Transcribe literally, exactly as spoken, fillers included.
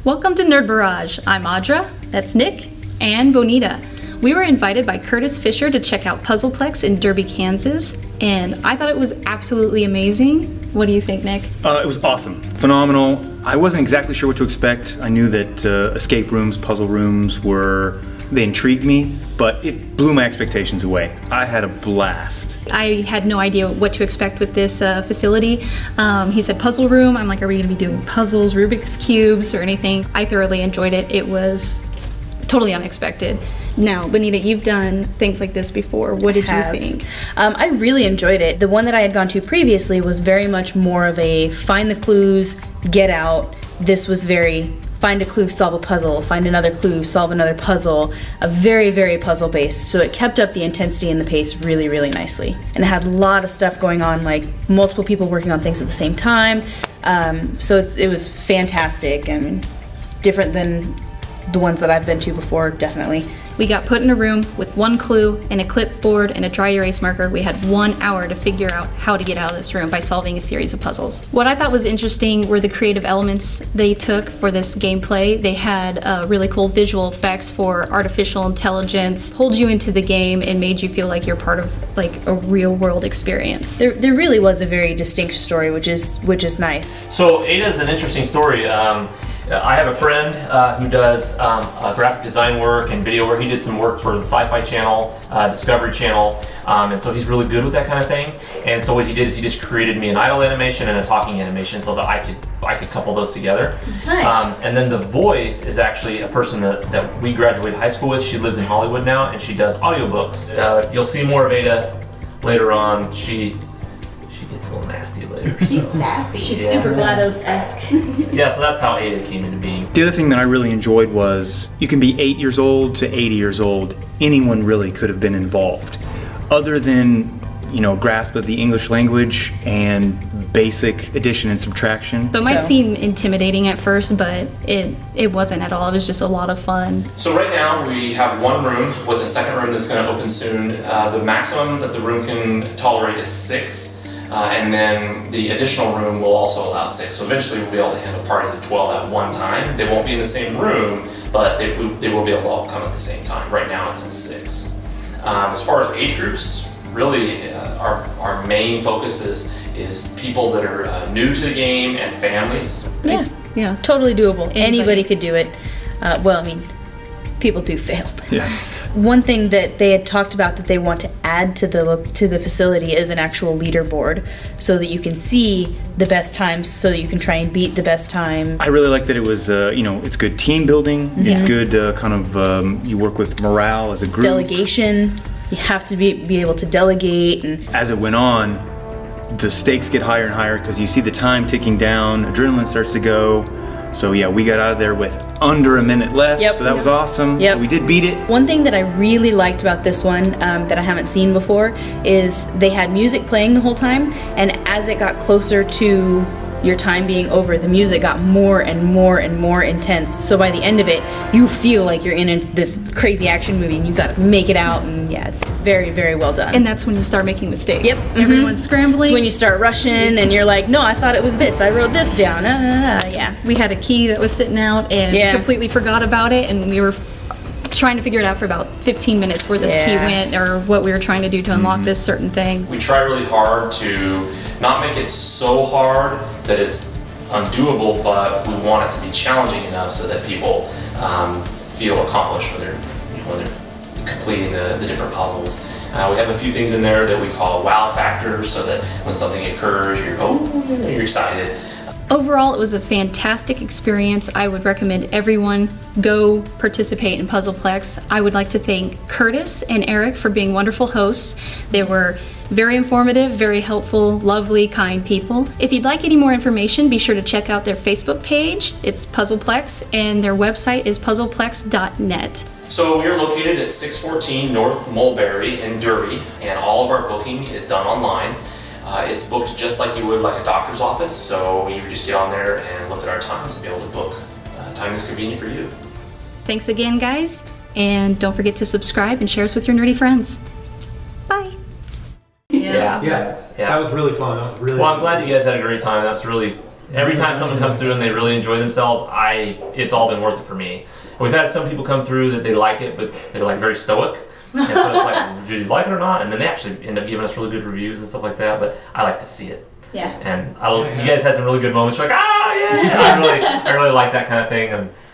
Welcome to Nerd Barrage. I'm Audra, that's Nick, and Bonita. We were invited by Curtis Fisher to check out Puzzle Plex in Derby, Kansas, and I thought it was absolutely amazing. What do you think, Nick? Uh, it was awesome, phenomenal. I wasn't exactly sure what to expect. I knew that uh, escape rooms, puzzle rooms were, they intrigued me, but it blew my expectations away. I had a blast. I had no idea what to expect with this uh, facility. Um, he said puzzle room. I'm like, are we gonna be doing puzzles, Rubik's Cubes, or anything? I thoroughly enjoyed it. It was totally unexpected. Now, Bonita, you've done things like this before. What did you think? Um, I really enjoyed it. The one that I had gone to previously was very much more of a find the clues, get out. This was very find a clue, solve a puzzle, find another clue, solve another puzzle. A very, very puzzle based. So it kept up the intensity and the pace really, really nicely. And it had a lot of stuff going on, like multiple people working on things at the same time. Um, so it's, it was fantastic and different than the ones that I've been to before, definitely. We got put in a room with one clue and a clipboard and a dry erase marker. We had one hour to figure out how to get out of this room by solving a series of puzzles. What I thought was interesting were the creative elements they took for this gameplay. They had uh, really cool visual effects for artificial intelligence, pulled you into the game and made you feel like you're part of like a real world experience. There, there really was a very distinct story, which is which is nice. So Ada is an interesting story. Um, I have a friend uh, who does um, uh, graphic design work and video work. He did some work for the Sci-Fi Channel, uh, Discovery Channel, um, and so he's really good with that kind of thing. And so what he did is he just created me an idle animation and a talking animation so that I could I could couple those together. Nice. Um, and then the voice is actually a person that, that we graduated high school with. She lives in Hollywood now, and she does audiobooks. Uh, you'll see more of Ada later on. She It's a little nasty later. So. She's sassy. She's yeah. super GLaDOS-esque. Yeah, so that's how Ada came into being. The other thing that I really enjoyed was you can be eight years old to eighty years old. Anyone really could have been involved. Other than, you know, grasp of the English language and basic addition and subtraction. So it might So. seem intimidating at first, but it, it wasn't at all. It was just a lot of fun. So right now we have one room with a second room that's going to open soon. Uh, the maximum that the room can tolerate is six. Uh, and then the additional room will also allow six. So eventually we'll be able to handle parties of twelve at one time. They won't be in the same room, but they, they will be able to all come at the same time. Right now it's in six. Um, as far as age groups, really uh, our, our main focus is, is people that are uh, new to the game and families. Yeah, Yeah. totally doable. Anybody. Anybody could do it. Uh, well, I mean, people do fail. Yeah. One thing that they had talked about that they want to add to the to the facility is an actual leaderboard, so that you can see the best times, so that you can try and beat the best time. I really like that it was, uh, you know, it's good team building. Mm-hmm. It's good uh, kind of, um, you work with morale as a group. Delegation. You have to be, be able to delegate. And as it went on, the stakes get higher and higher because you see the time ticking down, adrenaline starts to go. So yeah, we got out of there with under a minute left, Yep. so that was awesome. Yep. So we did beat it. one thing that I really liked about this one um, that I haven't seen before is they had music playing the whole time, and as it got closer to your time being over, the music got more and more and more intense. So by the end of it, you feel like you're in a, this crazy action movie and you got to make it out, and yeah, it's very, very well done. And that's when you start making mistakes. Yep. Everyone's scrambling. It's when you start rushing and you're like, no, I thought it was this. I wrote this down. Uh, yeah. We had a key that was sitting out and Yeah. completely forgot about it, and we were trying to figure it out for about fifteen minutes where this Yeah. key went or what we were trying to do to unlock this certain thing. We try really hard to not make it so hard that it's undoable, but we want it to be challenging enough so that people um, feel accomplished when they're, you know, when they're completing the, the different puzzles. Uh, we have a few things in there that we call wow factors, so that when something occurs, you're, oh, you're excited. Overall, it was a fantastic experience. I would recommend everyone go participate in Puzzle Plex. I would like to thank Curtis and Eric for being wonderful hosts. They were very informative, very helpful, lovely, kind people. If you'd like any more information, be sure to check out their Facebook page. It's Puzzle Plex, and their website is puzzle plex dot net. So we are located at six fourteen North Mulberry in Derby, and all of our booking is done online. Uh, it's booked just like you would like a doctor's office, so you just get on there and look at our times and be able to book a time that's convenient for you. Thanks again, guys, and don't forget to subscribe and share us with your nerdy friends. Bye. Yeah. Yes, Yeah. that was really fun. That was really Well, I'm glad you guys had a great time. That's really Every time someone comes through and they really enjoy themselves, I it's all been worth it for me. We've had some people come through that they like it, but they're like very stoic. And so it's like, do you like it or not? And then they actually end up giving us really good reviews and stuff like that. But I like to see it. Yeah. And I, you guys had some really good moments. You're like, ah, yeah. I really, I really like that kind of thing. And